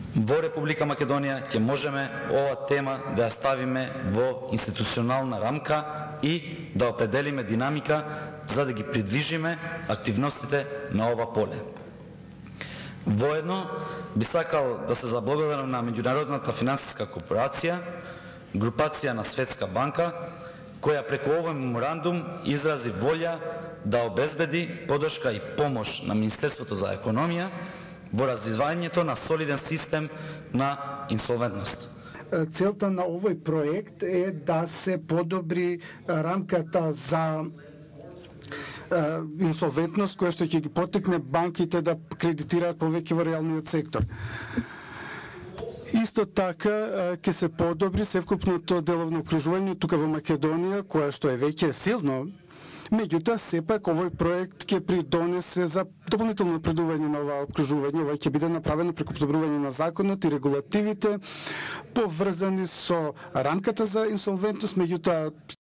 Во Република Македонија ќе можеме ова тема да ја ставиме во институционална рамка и да определиме динамика за да ги придвижиме активностите на ова поле. Воедно би сакал да се заблагодарам на Меѓународната финансиска корпорација, групација на Светска банка, која преку овој меморандум изрази волја да обезбеди поддршка и помош на Министерството за економија во развивањето на солиден систем на инсолвентност. Целта на овој проект е да се подобри рамката за инсолвентност која што ќе ги поттикне банките да кредитираат повеќе во реалниот сектор. Исто така ќе се подобри севкупното деловно окружување тука во Македонија, кое што е веќе силно. Меѓутоа, сепак овој проект ќе придонесе за дополнително напредување на ова окружување. Ова ќе биде направено преку подобрување на законот и регулативите, поврзани со рамката за инсолвентност, меѓутоа